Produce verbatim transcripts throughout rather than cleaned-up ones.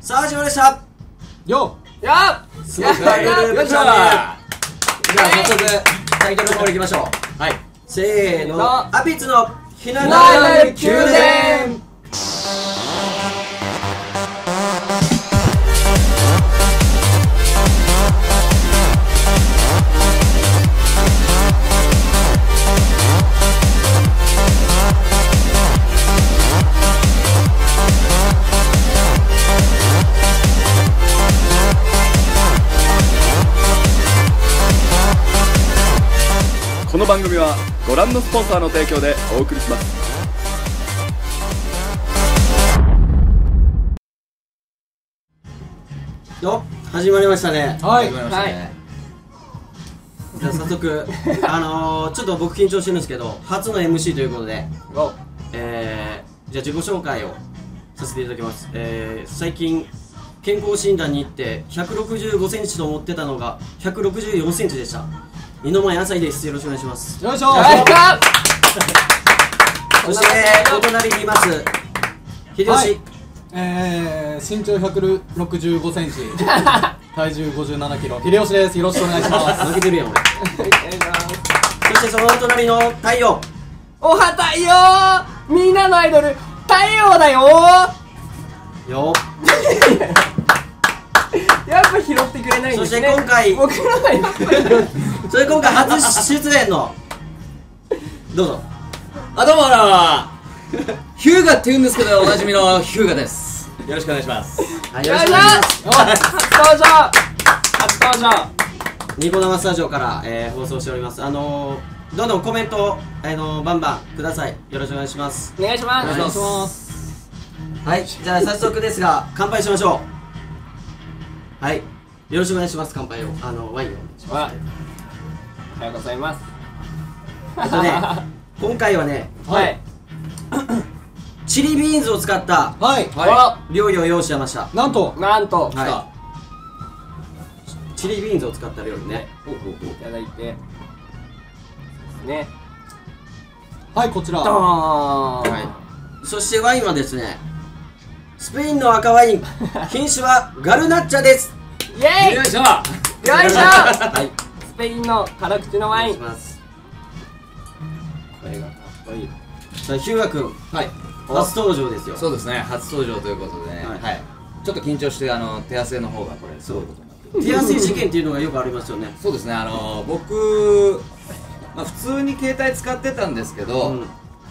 さあ始まりましたよっやっスモークアイドルよいしょチャンネル。じゃあ早速タイトルの方いきましょう。 はいせーの、アピッツのひなななる宮宮殿。 殿。 この番組はご覧のスポンサーの提供でお送りします。 よ始まりましたね。 はいはいじゃあ早速あのー、ちょっと僕緊張してるんですけど初の エムシー ということで、 おえー、じゃあ自己紹介をさせていただきます。えー、最近健康診断に行ってひゃくろくじゅうごセンチと思ってたのがひゃくろくじゅうよんセンチでした。二の前浅井です。よろしくお願いします。 よいしょはいかそしてお隣にいます秀吉、 はいえー、身長ひゃくろくじゅうごセンチ体重ごじゅうななキロ秀吉です。よろしくお願いします負けてるやん俺。そしてそのお隣の太陽。 おは太陽みんなのアイドル太陽だよよやっぱ拾ってくれないんですね。 そして今回僕のアイドルそれ今回初出演のどうぞ。 あ、どうもあのー、ヒューガって言うんですけどおなじみのヒューガです。よろしくお願いします。 はい、よろしくお願いします。 初登場初登場ニコ生スタジオから、えー、放送しております。あのー、どんどんコメント、あのー、バンバンください。よろしくお願いします。 お願いしますお願いしますはい、じゃあ早速ですが乾杯しましょう。はい、よろしくお願いします。乾杯を、あのワインをお願いします。 はいおはようございます。 えっとね今回はねはいチリビーンズを使ったはいは料理を用意してました。 なんといなんとはいチリビーンズを使った料理ね。 いただいてですねはいこちらドーンはいそしてワインはですねスペインの赤ワイン品種はガルナッチャです。 イェイよいしょ。 よいしょはいスペインの辛口のおワインこ願いします。 れがかっこいいさあヒューガ君はい。 初登場ですよ。 そうですね、初登場ということでね、 はいはい。ちょっと緊張して、あの、手汗の方がこれ、すごいことになってる。 手汗事件っていうのがよくありますよね。 そうですね、あの、僕、まあ普通に携帯使ってたんですけど、 うん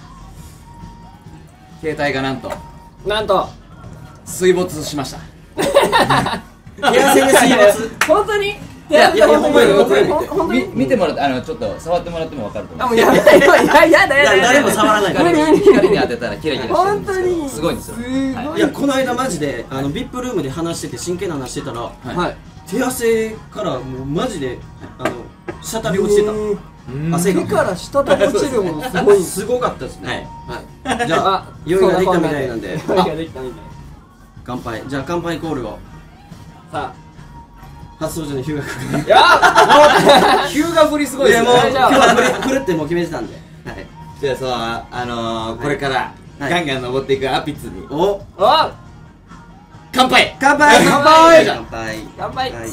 携帯がなんと、 なんと水没しました。 手汗で水没。 本当にいやいやほんまに本当に本当にみ見てもらって、あの、ちょっと触ってもらってもわかると思う。 あもうやめないよいややだやだいや誰も触らないから。 無理無理光に当てたらキラキラしてる本んですよ。 当にすごいんですよ。 すごいやこの間マジであの ブイアイピー ルームで話してて真剣な話してたらはいはい手汗からもうマジであの滴り落ちてた。汗が手から滴り落ちるものすごいんですすごかったですね。 はい。 はい。じゃあ用意ができたみたいなんで用意ができたみたい乾杯。じゃあ乾杯コールをさ初登場のヒューガ君が。 あやっヒューガ振りすごいですね。 いやもう大丈夫今日は振る振るってもう決めてたんで。はい。 じゃあそうあのー、これからはいガンガン登っていくアピッツにおお乾杯。 乾杯。 乾杯乾杯。 乾杯はい。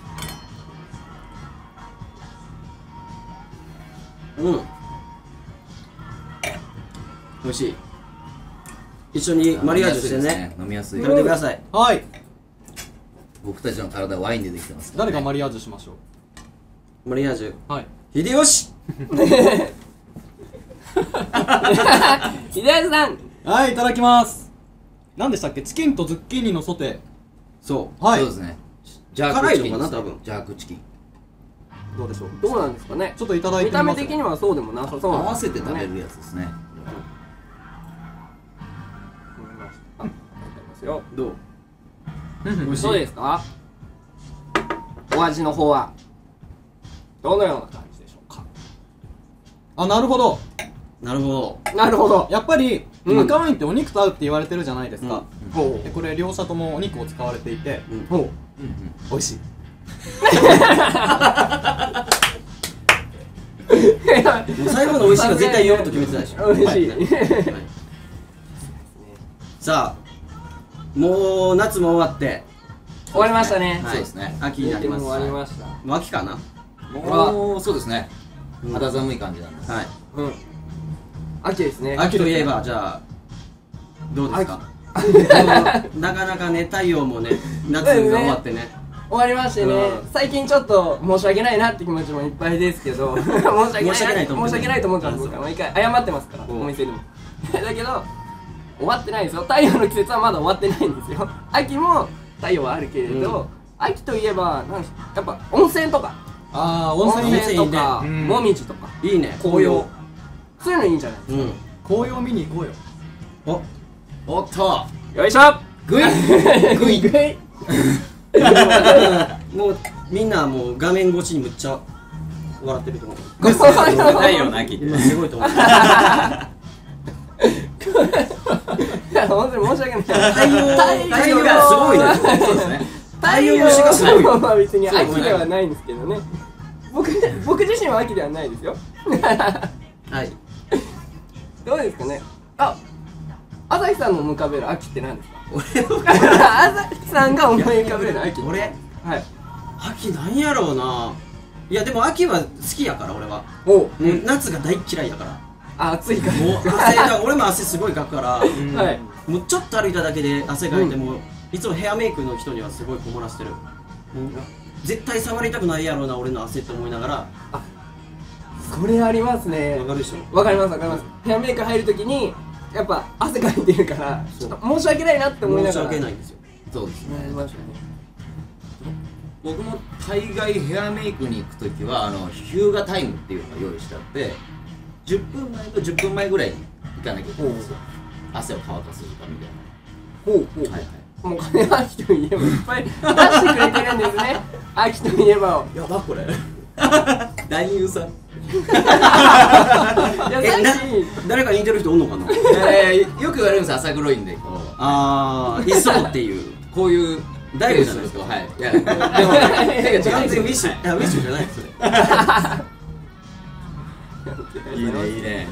うん。美味しい。一緒にマリアージュしてね。 飲みやすい食べてください。 はい僕たちの体はワインでできてますから誰がマリアージュしましょマリアージュ。 うはい秀吉。 秀吉さんはいいただきます何でしたっけチキンとズッキーニのソテそう。 ーはいそうですねジャークチキンですね辛いのかな多分ジャークチキンどうでしょうどうなんですかねちょっといただいて見たみます目的にはそうでもなさそう合なんわせて食べねるやつですね思いましたあいただきますよどう？美味しい。 どうですかお味の方はどのような感じでしょうかあなるほどなるほど。 なるほどやっぱりうん赤ワインってお肉と合うって言われてるじゃないですかほでこれ両者ともお肉を使われていてうん。 ほう美味しいもう最後の美味しいが絶対言おうと決めてたでしょ。 美味しいはいはいさあもう夏も終わって終わりましたね。 はいそうですね。 秋になります。 終わりました。 もう秋かな。 もうそうですね。 うん肌寒い感じなんで。 はい。 うん。秋ですね。 秋といえばじゃあどうですか。なかなかね太陽もね夏が終わってね。 終わりましてね、 うん最近ちょっと申し訳ないなって気持ちもいっぱいですけど申し訳ない申し訳ないと思って申し訳ないと思ってます。僕は毎回謝ってますから、 うんお店でもだけど終わってないですよ。太陽の季節はまだ終わってないんですよ。秋も太陽はあるけれど、 うん秋といえばなんですやっぱ温泉とかああ温泉いいね温泉とか、 うんもみじとかいいね。 紅葉、そういうのいいんじゃないですうん。 紅葉見に行こうよ。 おおっと。 か。よいしょグイグイグイもうみんなもう画面越しにむっちゃ笑ってると思う。 太陽の秋って。 今すごいと思う。 いや本当に申し訳ない。 太陽太陽がすごいね。 そうですね。 太陽の日がすごいよ。 まあ別にそう秋ではないんですけどね。僕僕自身は秋ではないですよ。 はい。 どうですかね。あ、朝日さんの思い浮かべる秋って何ですか。 俺を朝日さんが思い浮かべる秋。 俺はい。 秋なんやろうな。いやでも秋は好きやから俺は。 おう。 もう夏が大嫌いやから。 あ、暑いから。 もう汗が俺も汗すごいかくから。 はい。 もうちょっと歩いただけで汗かいても、いつもヘアメイクの人にはすごい困らせてる。もう絶対触りたくないやろうな俺の汗って思いながら。 それありますね。 わかるでしょ。 わかりますわかります。ヘアメイク入るときにやっぱ汗かいてるからちょっと申し訳ないなって思いな申しがら。 訳ないんですよ。 そうですね。 なりましたね。 僕も大概ヘアメイクに行くときはあのヒューガタイムっていうのを用意してあってじゅっぷんまえとじゅっぷんまえぐらいに行かなきゃいけないんですよ。汗を乾かす時間みたいほうほう。 な。はいはい。 もう金は秋といえばいっぱい出してくれてるんですね。秋といえばを。 やばこれ。男優さん。 いやえなさっき誰か似てる人おんのかな。 えー、よく言われるんです朝黒いんでこうああいそうっていう。 こういう大悟じゃないですか。 はい。いやでも手が違完う。 全ウィッシュ。いやウィッシュじゃないそれ。 いいねいいね。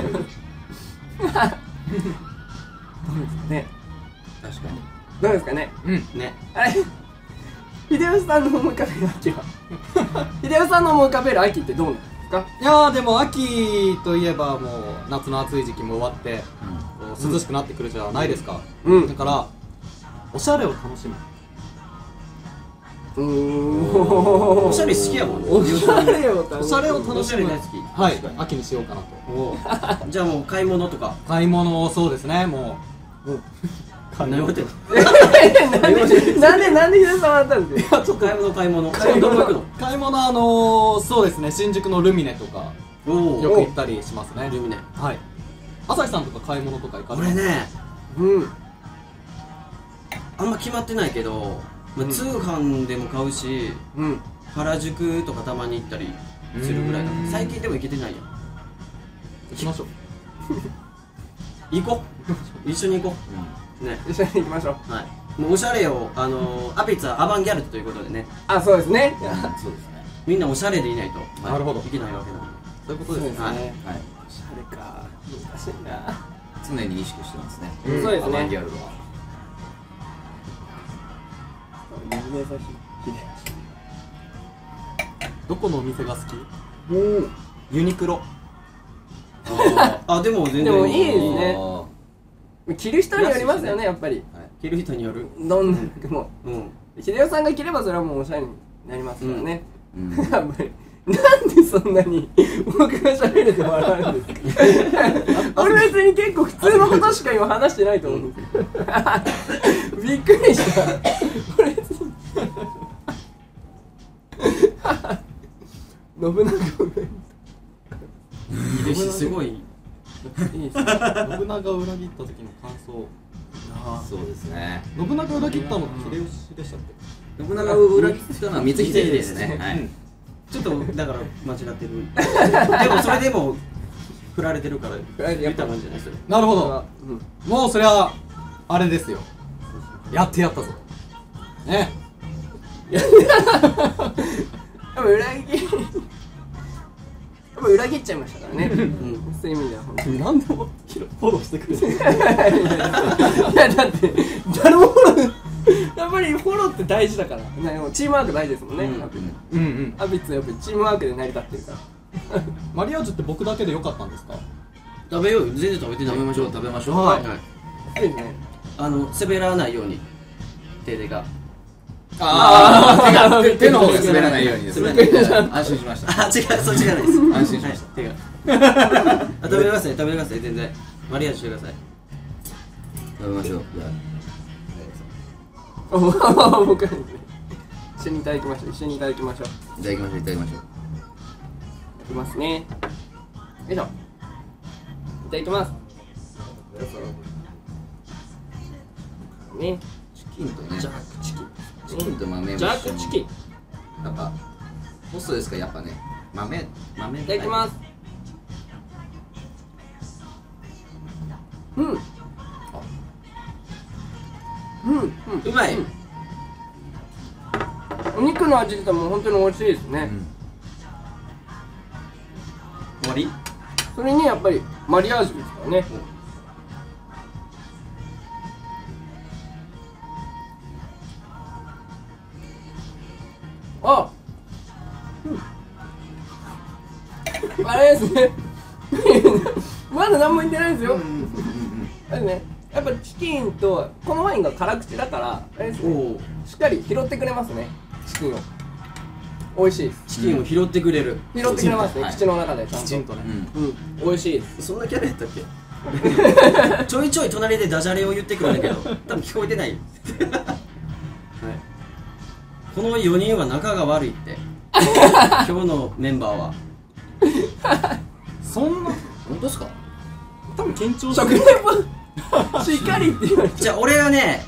ね、 確かに。 どうですかね。 ね。 あれ、秀吉さんの思い浮かべる秋は秀吉さんの思い浮かべる秋ってどうなんですか。 いやーでも秋といえばもう夏の暑い時期も終わってこう涼しくなってくるじゃないですか、 うんだからおしゃれを楽しむ。 うーんおしゃれ好きやもん。 おしゃれを楽しむおしゃれを楽おししむ。 ゃれ大好き。 はい、秋にしようかなと。 おうじゃあもう買い物とか。 買い物をそうですね、もう何言ってんの。 なんでなんでなんで秀吉さん笑ったんですか。 ちょっと買い物買い物。買い物どこ行くの。 買い物あのー、そうですね、新宿のルミネとかおよく行ったりしますね。 ルミネ。 はい。朝日さんとか買い物とか行かれます俺ねうん。 あんま決まってないけど、まあ、通販でも買うし、 うん。 原宿とかたまに行ったりするぐらいだうーん最近でも行けてないやん。 行きましょう。 行こう一緒に行こうね。 一緒に行きましょう。 はいもうおしゃれをあのー、アピツはアバンギャルドということでねあ、そうですね。 そうですね。 みんなおしゃれでいないと、はいなるほどいけないわけなんで。 そういうことですね。 はいはい。 おしゃれか。難しいな。 常に意識してますね。 うんそうですねアバンギャルドは。 どこのお店が好き？ うん。 ユニクロ。 あーあでも全然でもいいですねあ着る人によりますよね、やっぱり。 着る人による。 どんな服も。 うん秀吉さんが着ればそれはもうおしゃれになりますからね。 ーうんやっぱりなんでそんなに僕が喋ると笑うんですか。俺別に結構普通のことしか今話してないと思うんですよ。びっくりした。俺別に信長をねいいですすごい。 いいですね。 信長を裏切った時の感想。 そうですね。 信長を裏切ったのって秀吉でしたっけ？ 信長を裏切ったのは光秀ですね。はい。 ちょっとだから間違ってる。でもそれでも振られてるから言ったもんじゃないそれ。 なるほど。 うんもうそれはあれですよ。やってやったぞ。ね。 でも裏切りぱ裏切っちゃいましたからね、うん、そういう意味では本当になんでもフォローしてくれる。 いやだって誰もフォローやっぱりフォローって大事だから、チームワーク大事ですもんね、 うんうんアビッツはやっぱりチームワークで成り立ってるからマリアージュって僕だけで良かったんですか？ 食べようよ、全然食べてない。 食べましょう食べましょう。 はい、はい、 そうですね。 あの滑らないように手でがああ手が手の方が滑らないようにですね。 滑らない安心しました。 あ、違う、そっちじゃないです。 安心しました。 手があ、食べてください、食べてください、全然マリアージュしてください。 食べましょう。じゃおお僕は一緒にいただきましょう。一緒にいただきましょう。 あいただきましょういただきましょう。 いきますね。よいしょ。いただきます。ね。 チキンとね。 ジャークチキン。 チキンと豆もジャークチキン。 やっぱホストですからやっぱね豆豆。 いただきます。うん。うんうん。 うまい、 うん、お肉の味ってもう本当に美味しいですね、 終わり。 それにやっぱりマリアージュですからね、あ、うん、あれですねまだ何も言ってないですよ、あれね、やっぱチキンとこのワインが辛口だからあれですね、しっかり拾ってくれますね、チキンを。美味しいです。 チキンを拾ってくれる、 拾ってくれますね、 はい口の中でちゃんと。 きちんとね。 うんうん、美味しいです。 そんなキャラやったっけちょいちょい隣でダジャレを言ってくるんだけど多分聞こえてない、はい、このよにんは仲が悪いって今日のメンバーはそんな本当ですか？ 多分緊張して食る。 レポしっかりって言われて。 じゃあ俺はね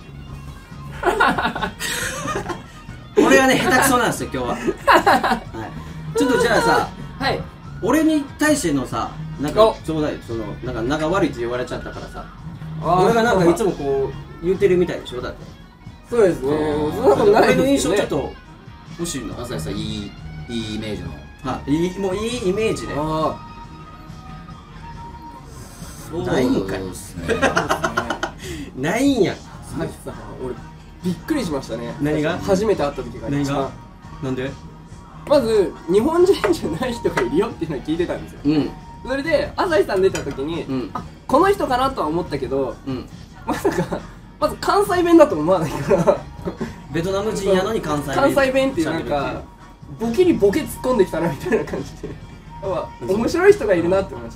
俺はね下手くそなんですよ今日は、はい、ちょっとじゃあさはい。 俺に対してのさなんかおちょうだい、そのなんか仲悪いって言われちゃったからさあー俺がなんかいつもこう言ってるみたいでしょ。だってそうですね。そんなことない俺の印ですよね。 象ちょっと欲しいな。 朝日さんいいいいイメージの。 はいいいもういいイメージであないんかいそうですね。 ないんや。 あ、さっきさ、俺びっくりしましたね。 何が初めて会った時が何が一番。 なんでまず日本人じゃない人がいるよっていうのを聞いてたんですよ。 うんそれで朝日さん出た時に、 うんあ、この人かなとは思ったけど、 うんまさかまず関西弁だと思わないからベトナム人やのに関西弁関西弁っていうなんかボケにボケ突っ込んできたなみたいな感じで、やっぱ面白い人がいるなって思いました。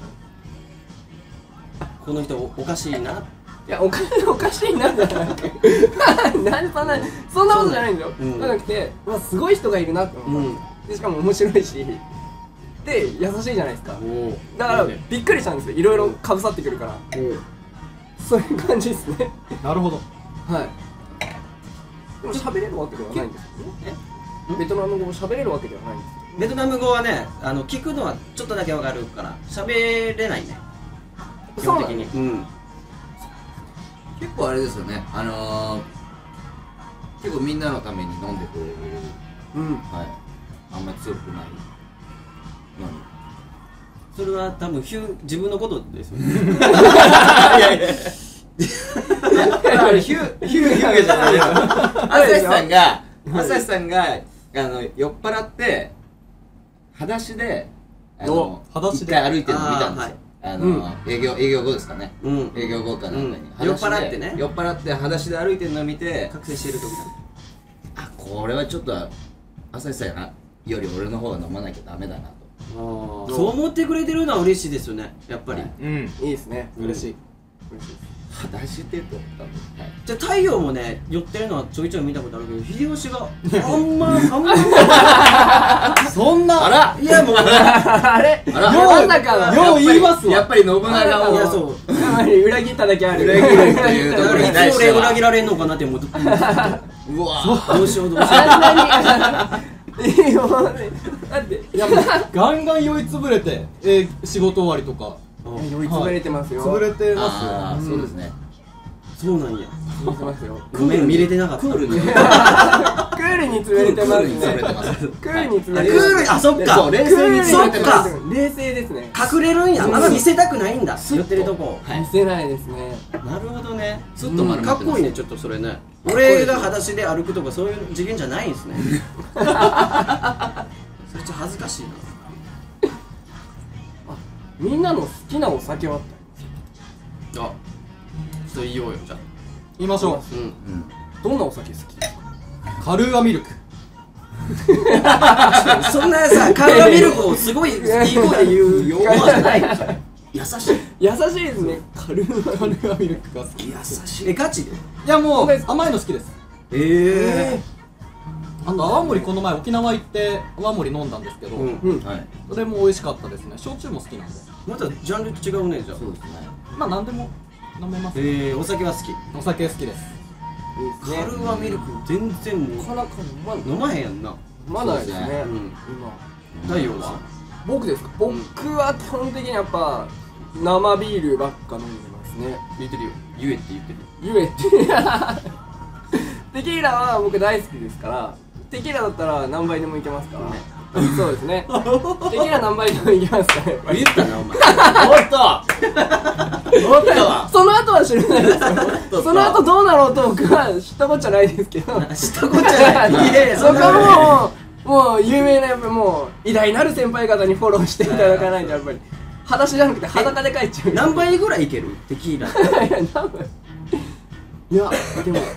この人おおかしいな。 いや、おかおかしいなじゃなくてなんでそんなそんなことじゃないんだよ、 うんじゃなくて、うわ、すごい人がいるなって思った、 うんでしかも面白いしで優しいじゃないですか。 おおだからいいねびっくりしたんですよ、いろいろかぶさってくるから。 おうそういう感じですねなるほど。 はい。でも喋れるわけではないんですよね。ベトナム語も喋れるわけではないんですよ。 ベトナム語はねあの聞くのはちょっとだけわかるから喋れないね基本的に。うん結構あれですよね。あのー、結構みんなのために飲んでくれる。 うん。 はい。あんまり強くないのに。 それは多分ヒュ自分のことですよね。 いやいや。ヒューヒューヒューじゃないよ。朝日さんが朝日さんがあの酔っ払って裸足であの裸足で一回歩いてるの見たんですよ。あの、 うん営業営業後ですかね。 うん営業後かなんかに、 うん酔っ払ってね酔っ払って裸足で歩いてるのを見て、 覚醒している時だ。 あ、これはちょっと朝日さんより俺の方が飲まなきゃダメだなと。 あーそう思ってくれてるのは嬉しいですよねやっぱり。 はいうん。 いいですね。 うん嬉しい。 嬉しいです。 裸足でと思ったんで、はい。 じゃあ太陽もね寄ってるのはちょいちょい見たことあるけど秀吉があんまあんまそんな。 あら、 いやもうあれあらまさかのよう言いますわ。 やっぱり信長をいやそうやはり裏切っただけある。 裏切るっていうところにだからいつ俺裏切られんのかなって思ってうわどうしようどうしよあんなにいいよね。だっていやもうガンガン酔いつぶれて、えー、仕事終わりとかう。 酔いつぶれてますよ。 潰れてあますよ。 ー、そうですね。 そうなんや。 見てますよ。 ごめん見れてなかった。 クールにクールに詰めれてますね。 クールに詰めれてますクールに詰あめれてます。 クール、あ、そっそうか。 冷静にそっか。 冷静ですね。 隠れるんや。あんま見せたくないんだ。寄ってるとこ。 見せないですね。 なるほどね。 スッと丸まってますかっこいいね、ちょっとそれね。俺が裸足で歩くとかそういう次元じゃないんですね。それちょっと恥ずかしいな。 みんなの好きなお酒はあっあ、ちょっと言おうよ、じゃあ。 言いましょう。 うん。 うんた。どんなお酒好きですか？ カルーアミルク。 そんなさ、カルーアミルクをすごいいい声で言う用語じゃない。優しい。 優しいですね。軽い。 カルーアミルクが好き。 優しいえ、ガチで？ いやもうそうです甘いの好きです。 えあと泡盛この前沖縄行って泡盛飲んだんですけど、 うん。 うん。 はいそれも美味しかったですね。焼酎も好きなんで、 またジャンル違うね、じゃあ。 そうですねまあ何でも飲めます。 えー、お酒は好き。 お酒好きです。 いいですね。 カルーアミルク全然もなかなか飲まう飲まへんやんな。 飲まないですね。 そうですねうん。 今。 太陽は？ 僕ですか？僕は基本的にやっぱ生ビールばっか飲んでますね。 言ってるよ。言えって言ってる。 ゆえってテキーラは僕大好きですから、テキーラだったら何杯でもいけますから、そうですね。テキーラ何杯でもいけますからやっぱり。 言ったな、お前。 おっとおっとわその後は知らないですよ。 とその後どうなろうと僕は知ったこっちゃないですけど、 知ったこっちゃない。いやいや、 そこはもうもう有名なやっぱもう偉大なる先輩方にフォローしていただかないとやっぱり裸足じゃなくて裸で帰っちゃう。 何杯ぐらいいけるテキーラ。 いや何杯いやでも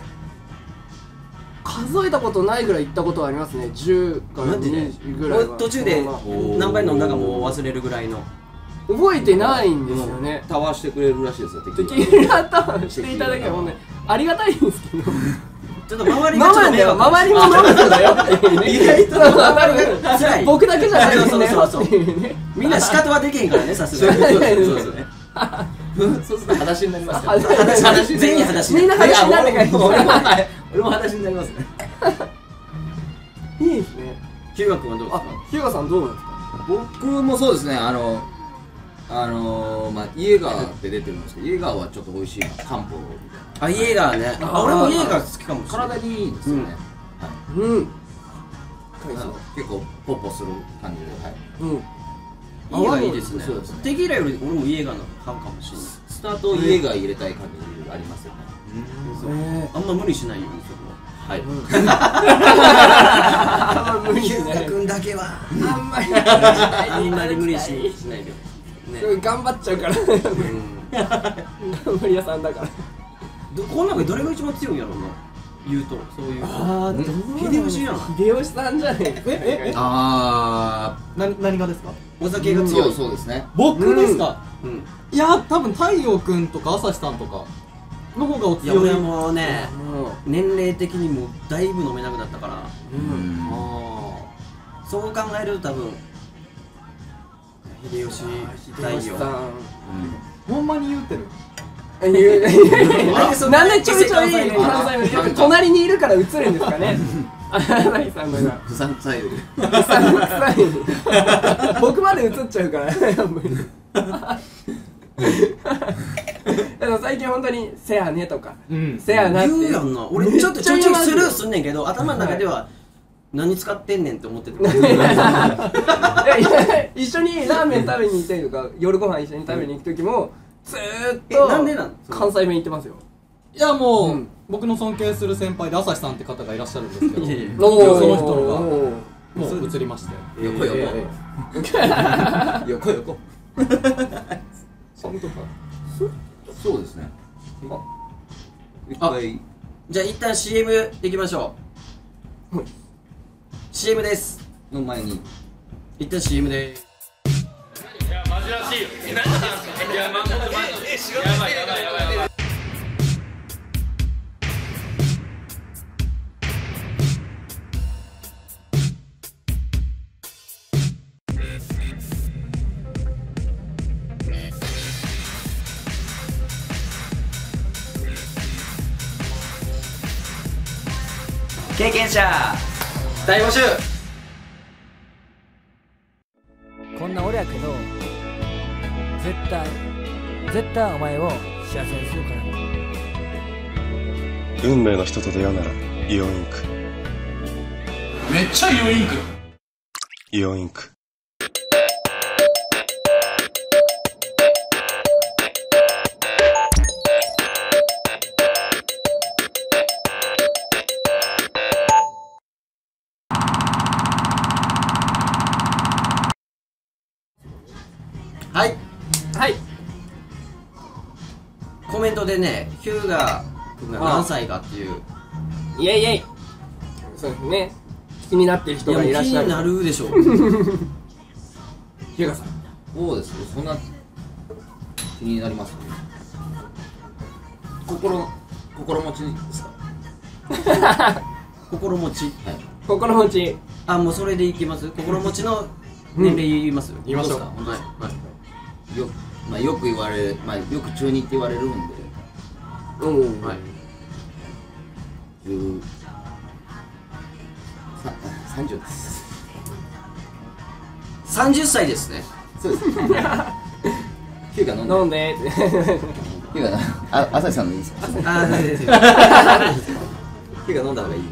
数えたことないぐらい行ったことはありますね。じゅうからマジでにじゅうぐらいは。 途中でまあ何杯飲んだかもう忘れるぐらいの。 覚えてないんですよね。 タワーしてくれるらしいですよテ敵キーラタワーしていただけばほんでありがたいんですけど。 ちょっと周り飲がちょっとむんだよ、 迷惑周りも飲むんだよっていうね。 意外とそうそう周りが辛い。 僕だけじゃないんだよそうそうそうっていうね。 みんな仕方はできへんからね、さすがに。 そうですねそうすると裸足になりますよ裸足裸足になります全員裸足みんな裸足になって帰ってきた俺もはい俺も裸足になりますねいいですね。 ヒューガ君はどうですあか？、 ヒューガさんどうなんですか？ 僕もそうですねあのあのー、まあイエーガーって出てるんですけどイエーガーはちょっと美味しいな漢方みたいなあ、イエーガーね。あ、俺もイエーガー好きかもしれない。 体にいいですよね、 うんはいうん。 あの結構ポッポする感じで、はい、 うん。 イエーガーいいですね。 そうですねテキーラより俺もイエーガーのファンかもしれない。 スタートをイエーガー入れたい感じありますよね、 えあんま無理しないようにそこはい、 あ無理ヒューガですね。 君だけはあんまりあんまり無理ししないで。 すごい頑張っちゃうから。 うん頑張り屋さんだから。 どこの中でどれが一番強いんやろうな、言うとそういう。 あー、どう秀吉やん。 秀吉さんじゃないですか。 えええあな何がですか？ お酒がー強い。 そうですね僕ですか？ うん。 いや多分太陽くんとか朝日さんとかの方がおいや強い。 俺はもうね、 も年齢的にもうだいぶ飲めなくなったから、 う、 ううん。 んあそう考えると多分秀吉太陽。 秀吉さん。 ーほんまに言うてる。 言う言うなんでそんななんでちょいちょい関西弁関西弁やっぱ隣にいるから映るんですかね。荒井さんのが不散臭いうさんくさい僕まで映っちゃうからやっぱりでも最近本当に「せやね」とかうん 「せやな」って言うやんな。俺ちょっとちょいちょいスルーすんねんけど、頭の中では何使ってんねんって思ってて。 いやいや一緒にラーメン食べに行ったりとか夜ご飯一緒に食べに行く時もずーっえとなんでなん関西弁言ってますよ。 いやもう、 うん僕の尊敬する先輩で朝日さんって方がいらっしゃるんですけど、 いやいやその人がおーもう移りまして、 横横え横横そのとかそうですねあ一回じゃあ一旦 シーエム 行きましょう。 はいシーエム です。 の前に一旦 シーエム でーす。経験者大募集。 こんな俺やけど絶対絶対お前を幸せにするから運命の人と出会うならイオンインク。 めっちゃイオンインク。 イオンインク。 はいはい。 コメントでねヒューガ君が何歳かっていう。 イエイイエイ。そうですね。気になってる人がいらっしゃる。 いやもう気になるでしょう。 ヒューガさん。 そうですね、そんな気になりますね。心心持ちですか？ 心持ち。 はい。 心持ち。 あ、もうそれでいきます。心持ちの年齢言います。 言いましょう。 本当ですか？ はいはい。 よ、まあ、よく言われ、まあ、よく中二って言われるんで、 うん。 はい。 十さ三十です。 さんじゅっさいですね。 そうです。ヒューガ飲んで。 飲んで。 ヒューガな、あ、朝日さんのいいですか？ あー、大丈夫です。ヒューガ飲んだ方がいい。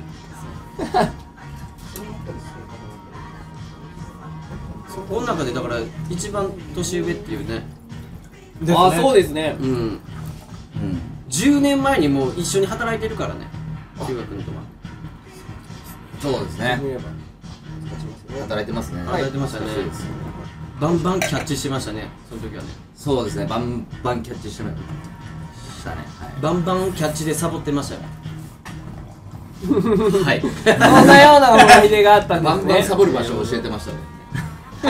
この中でだから一番年上っていうね。 あ、そうですね。 うん。 うん。 じゅうねんまえにもう一緒に働いてるからね。ヒューガ君とは。 そうですね。 言えば働いてますね。 働いてましたね。 そうです。 バンバンキャッチしてましたね。その時はね。 そうですね。バンバンキャッチしてましたね。はい。 バンバンキャッチでサボってましたよ。はい。 そんなような思い出があったんですね。 バンバンサボる場所を教えてましたね。 サ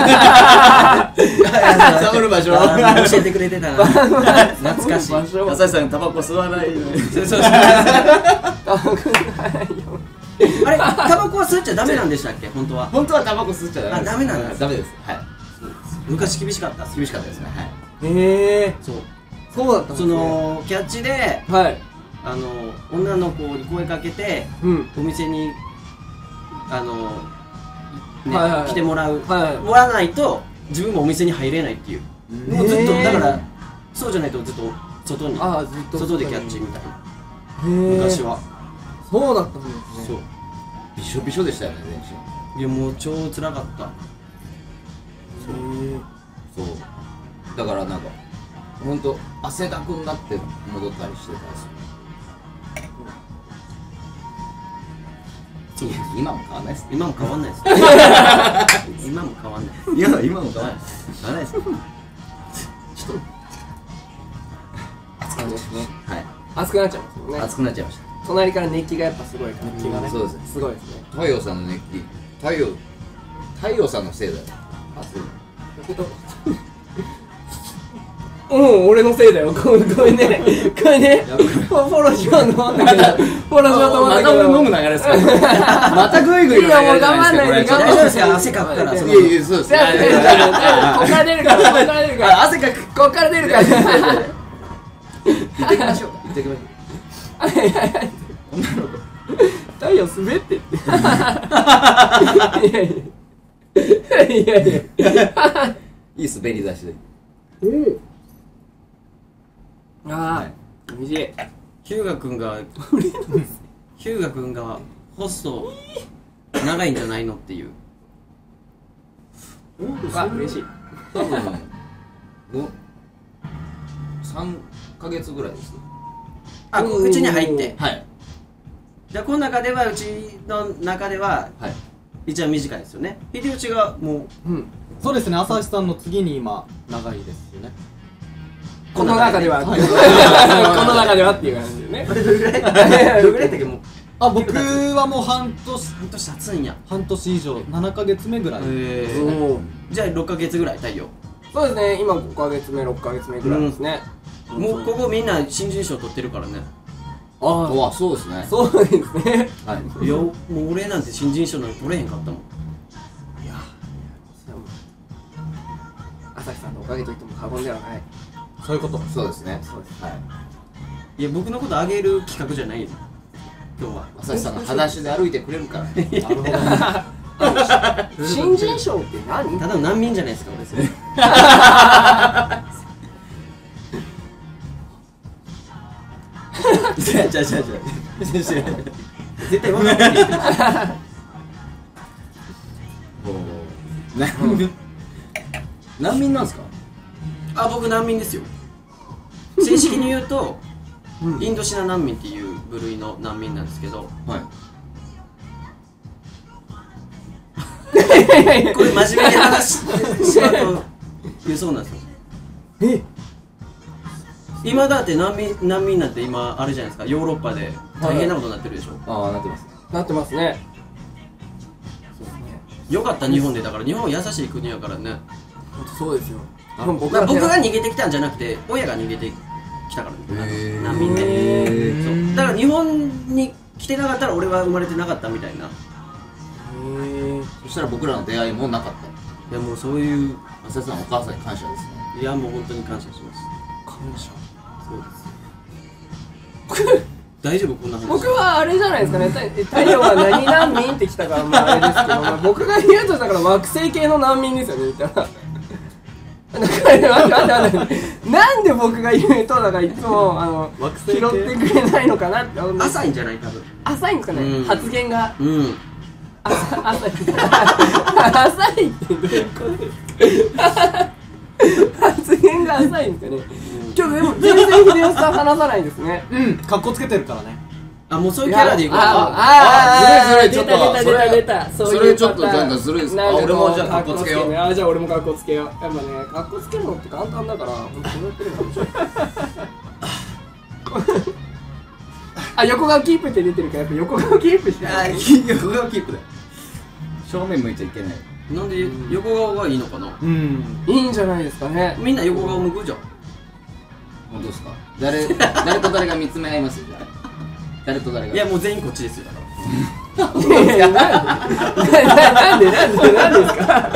ボる場所教えてくれてたな。懐かしい。 朝日さんタバコ吸わないのに。 そうそうそう。あれ、タバコは吸っちゃダメなんでしたっけ、本当は。 本当はタバコ吸っちゃダメです。 あ、ダメなんです。 ダメです。はい。 昔厳しかったっす。 厳しかったですね。はい。 へえ。 そう。 そうだったんですそね。 のキャッチで、 はい。 あの女の子に声かけて、 うん。 お店にあのね、 はいはいはい来てもらう、 はいもらわないと自分もお店に入れないっていう。もうずっとへーだからそうじゃないとずっと外にああ、ずっと外でキャッチみたいな。 へえ。 昔は。 そうだったんですね。 そう。 びしょびしょでしたよね、練習。 いやもう超辛かった。 へえ。 そう。だからなんか本当汗だくになって戻ったりしてたんですよ。 そう。 今も変わんないです。 今も変わんないです。今も変わんない。 いや今も変わんない。変わんないです。ちょっと熱くなっちゃいますね。 はい。 熱くなっちゃいますよね。 熱くなっちゃいました。 隣から熱気がやっぱすごいから。 熱気がねそうですね。 すごいですね。 太陽さんの熱気、太陽太陽さんのせいだよ。熱い。 うん、俺のせいだよ。ごめんごめんね。ごめんね。フォローしようと思ったけど。フォローしようと思ったけど。 また飲む流れですか？またグイグイの流れじゃないですか。 いやもう頑張んないでこれ大丈夫ですよ、汗かくから。そのいやいや、そうです。 じゃあ、じゃあ、じゃあ、こっから出るから、こっから出るから。 汗かく。 こっから出るから。 行ってきましょうか。行ってきましょう。女の子。 太陽滑ってって。いやいや。いやいや。 いい滑り出しで。 うん。ああ、美味しい。 ヒューガ君がヒューガ君がホスト長いんじゃないのっていう。 あ、嬉しい。 多分ご三ヶ月ぐらいです。 あ、うちに入って。 はいじゃあこの中ではうちの中でははい。 一番短いですよね。秀吉がもううん。 そうですね、朝日さんの次に今長いですよね。 この中では。こはいの中ではっていう感じでね。 あれどれぐらいどれぐらいだっけもうあ、僕はもう半年半年経つんや。 半年以上ななかげつめぐらい。 えー、 おーじゃあろっかげつぐらい太陽。 そうですね、今ごかげつめ、ろっかげつめぐらいですね。 もうここみんな新人賞取ってるからね。 ああ、 わ、そうですね。 そうですね。 はい。 いやもう俺なんて新人賞なんて取れへんかったもん。 朝日さんのおかげと言っても過言ではない。 そういうこと。 そうですね。 そうです。 はい。 いや僕のことあげる企画じゃないよ今日は。 朝日さんが裸足で歩いてくれるから。 なるほど。 新人賞って何？ ただの難民じゃないですか俺それ。じゃあじゃあじゃあじゃあ絶対分かってる。 難民難民なんですか？ あ、僕難民ですよ。正式に言うと、インドシナ難民っていう部類の難民なんですけど、 はい。 これ真面目に話してしまうと言うそうなんですよ。 え今だって難民難民なんて今あれじゃないですか、ヨーロッパで大変なことになってるでしょ。 ああ、なってます。 なってますね。 よかった日本で、だから日本は優しい国やからね。 ほんとそうですよ。僕だから僕が逃げてきたんじゃなくて親が逃げてきたからね、 へー難民で。 へそうだから日本に来てなかったら俺は生まれてなかったみたいな。 へーそしたら僕らの出会いもなかった。 いやもうそういう、 浅田さんお母さんに感謝ですね。 いやもう本当に感謝します。 感謝。 そうですよ。大丈夫こんな話。 僕はあれじゃないですかね、太太陽は何難民ってきたからまああれですけど、まあ、僕が言うとしたから惑星系の難民ですよね、言ったら。だからね、待って待って待ってなんで僕が言うと、だからいつもあの惑星系拾ってくれないのかなって思うんです。 浅いんじゃない多分。 浅いんですかね、 うん発言が。 うん浅浅い浅いってどういうことですか発言が浅いんですかね。今日でも全然秀吉さん話さないですね。 うんかっこつけてるからね。 あ、もうそういうキャラでいこうあか。 ああずるいずるいちょっと出た出た出た出た。 それそういうそれちょっとパターンなんかずるいですなんかあ俺もじゃあカッコつけようねあじゃあ俺もカッコつけよう。やっぱねカッコつけるのって簡単だから本当そうやってるかもしれない。あ横顔キープって出てるからやっぱ横顔キープしてあない。 ー、横顔キープだよ。 正面向いちゃいけない。 なんで横顔がいいのかな。 うんいいんじゃないですかね。 みんな横顔向くじゃん。 本当ですか？誰誰と誰が見つめ合いますよ、じゃあ。誰と誰が。 いやもう全員こっちですよだから。 いやいやなんでなんでなんでなんでですか。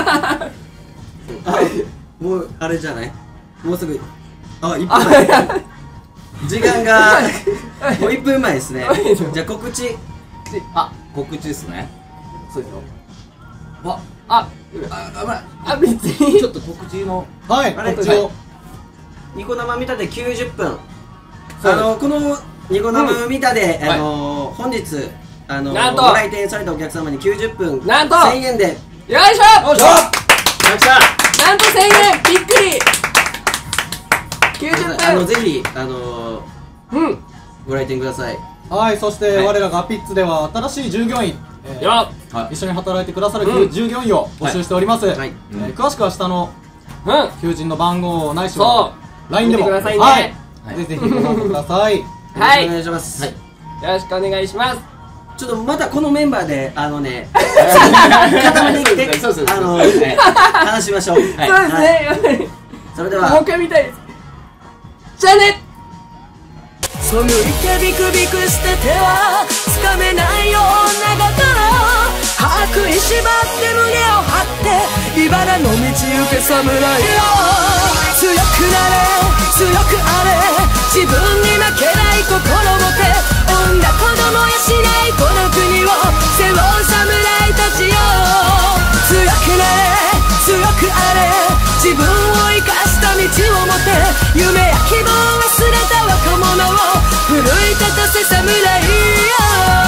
あ、もうあれじゃない。もうすぐ。あ、いっぷんまえ。時間がもういっぷんまえですね。じゃあ告知。 あ、告知ですね。 そうですよ。 あ、 ああ、まあ別ちにょっと告知の。 はいあれこっちをニコ生見たできゅうじゅっぷん。 そうですあのこのニコ生見たで、 うんあの本日あのごなんと来店されたお客様にきゅうじゅっぷんなんとせんえんで。 よいしょ。 よっしゃなんとせんえんびっくり。きゅうじゅっぷんあのぜひあのうんご来店ください。 はいそしてはい我らがピッツでは新しい従業員えーよはい一緒に働いてくださるうん従業員を募集しております、 はいえー詳しくは下のうん求人の番号ないしそは ライン でも見てくださいねはいはいぜひぜひご応募くださいはいよろしくお願いします。 はいよろしくお願いします。 ちょっとまたこのメンバーであのね固めてきてそうそうそうあのはい話しましょう。 そうですねやっぱりそれでもう一は回見たいです。じゃあね。 そむいてビクビク捨ててはつかめないような心歯食いしばって胸を張って茨の道行け侍よ強くなれ強くあれ自分に負けない心を持て産んだ子供やしないこの国を背負う侍たちよ強くなれ強くあれ自分を生かした道を持て夢や希望を忘れた若者を奮い立たせ侍よ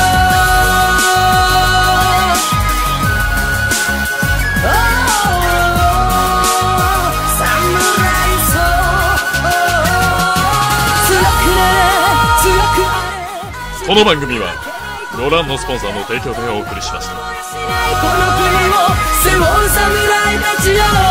この番組はご覧のスポンサーの提供でお送りしました。 この国を背負う侍たちよ